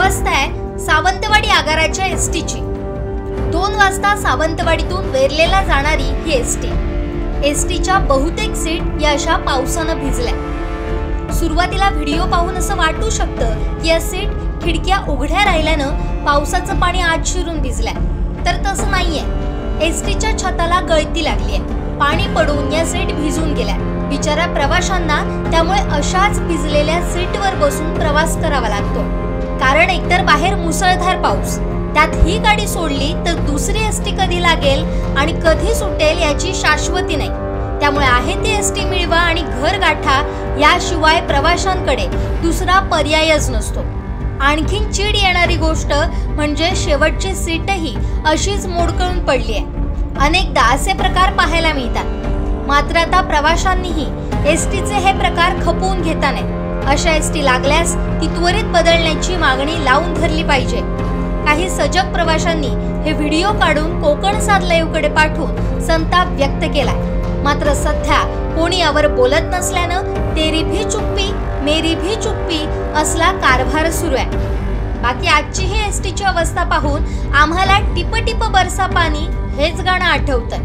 अवस्था आहे सावंतवाडी आगाराच्या एसटीची। 2 वाजता सावंतवाडीतून वेरलेला जाणारी ही एसटीच्या बहुतेक सीट या अशा पावसानं भिजल्या। सुरुवातीला व्हिडिओ पाहून असं वाटू शकतं की या सीट खिडक्या उघड्या राहिल्यानं पावसाचं पाणी आत शिरून भिजल्या, तर तसं नाहीये। एसटीच्या छताला गळती लागली आहे, पाणी पडून या सीट भिजून गेल्या। बिचारा प्रवाशांना त्यामुळे अशाच भिजलेल्या सीटवर बसून प्रवास करावा लागतो, कारण एकतर बाहेर मुसळधार पाऊस, त्यात ही गाडी सोडली तर दुसरी एसटी कधी लागेल आणि कधी सुटेल याची शाश्वती नाही। त्यामुळे आहे ती एसटी मिळवा आणि घर गाठा, याशिवाय प्रवाशांकडे दुसरा पर्यायच नसतो। आणखीन चीड येणारी गोष्ट म्हणजे शेवटची सीटही अशीच मोडकळून पडली आहे। अनेकदा असे प्रकार पाहायला मिळतात, मात्र आता प्रवाशांनीही एसटीचे हे प्रकार खपवून घेता नये। अशा एसटी लागल्यास ती त्वरित बदलण्याची मागणी लावून धरली पाहिजे। काही सजग प्रवाशांनी हे व्हिडिओ काढून कोकण 7 लाईव्हकडे पाठवून संताप व्यक्त केलाय, मात्र सध्या कोणी यावर बोलत नसल्यानं तेरी भी चुप्पी मेरी भी चुप्पी असला कारभार सुरू आहे। बाकी आजची ही एसटीची अवस्था पाहून आम्हाला टिप टिप बरसा पाणी हेच गाणं आठवतंय।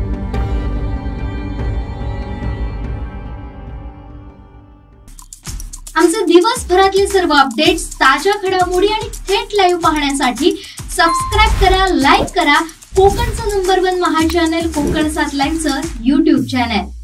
आमचे दिवसभरातले सर्व अपडेट्स, ताज्या घडामोडी आणि थेट लाईव्ह पाहण्यासाठी सबस्क्राइब करा, लाईक करा कोकणचं नंबर 1 महा चॅनल कोकण 7 लाईव्हचं YouTube चॅनल।